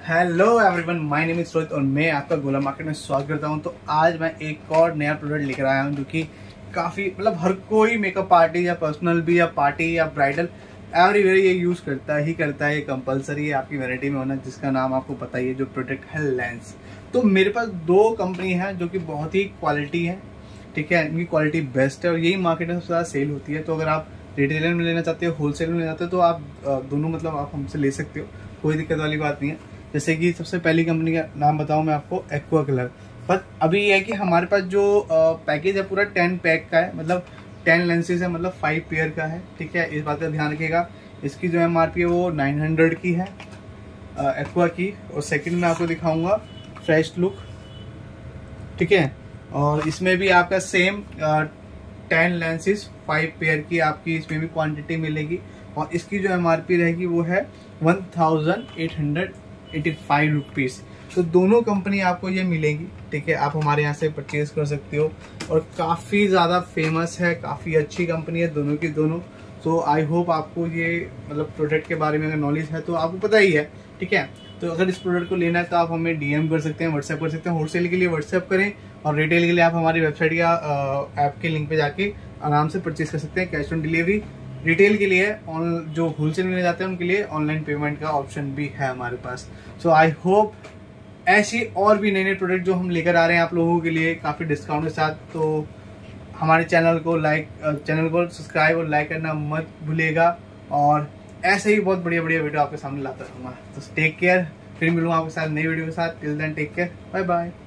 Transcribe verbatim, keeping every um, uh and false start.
Hello everyone, my name is Rohit और मैं आपका गोला मार्केट में स्वागत करता हूं। तो आज मैं एक और नया प्रोडक्ट लेकर आया हूं जो कि काफ़ी मतलब हर कोई मेकअप पार्टी या पर्सनल भी या पार्टी या ब्राइडल एवरीवेयर ये यूज़ करता ही करता है। ये कंपलसरी है आपकी वैरायटी में होना, जिसका नाम आपको पता ही है। जो प्रोडक्ट है लेंस। तो मेरे पास दो कंपनी है जो कि बहुत ही क्वालिटी है, ठीक है। इनकी क्वालिटी बेस्ट है और यही मार्केट में सबसे ज़्यादा सेल होती है। तो अगर आप रिटेलर में लेना चाहते हो, होलसेल में लेना चाहते हो, तो आप दोनों मतलब आप हमसे ले सकते हो, कोई दिक्कत वाली बात नहीं है। जैसे कि सबसे पहली कंपनी का नाम बताऊं मैं आपको, एक्वा कलर। पर अभी ये है कि हमारे पास जो पैकेज है पूरा टेन पैक का है, मतलब टेन लेंसेज है, मतलब फाइव पेयर का है, ठीक है। इस बात का ध्यान रखिएगा। इसकी जो एम आर पी है वो नाइन हंड्रेड की है एक्वा की। और सेकंड में आपको दिखाऊंगा फ्रेश लुक, ठीक है। और इसमें भी आपका same ten lenses five pair की आपकी इसमें भी क्वांटिटी मिलेगी। और इसकी जो एम आर पी रहेगी वो है one thousand eight hundred eighty five rupees. तो दोनों कंपनी आपको ये मिलेगी, ठीक है। आप हमारे यहाँ से परचेज कर सकते हो और काफ़ी ज़्यादा फेमस है, काफ़ी अच्छी कंपनी है दोनों की दोनों। तो आई होप आपको ये मतलब प्रोडक्ट के बारे में अगर नॉलेज है तो आपको पता ही है, ठीक है। तो अगर इस प्रोडक्ट को लेना है तो आप हमें डीएम कर सकते हैं, व्हाट्सएप कर सकते हैं। होलसेल के लिए व्हाट्सएप करें और रिटेल के लिए आप हमारी वेबसाइट या ऐप के लिंक पे जाके आराम से परचेज कर सकते हैं, कैश ऑन डिलीवरी। रिटेल के लिए ऑन जो होलसेल में जाते हैं उनके लिए ऑनलाइन पेमेंट का ऑप्शन भी है हमारे पास। सो आई होप ऐसी और भी नए नए प्रोडक्ट जो हम लेकर आ रहे हैं आप लोगों के लिए काफ़ी डिस्काउंट के साथ। तो हमारे चैनल को लाइक चैनल को सब्सक्राइब और लाइक करना मत भूलिएगा। और ऐसे ही बहुत बढ़िया बढ़िया वीडियो आपके सामने लाता रहूँगा। तो टेक केयर, फिर मिलूंगा आपके साथ नई वीडियो के साथ। Till then take care, bye bye.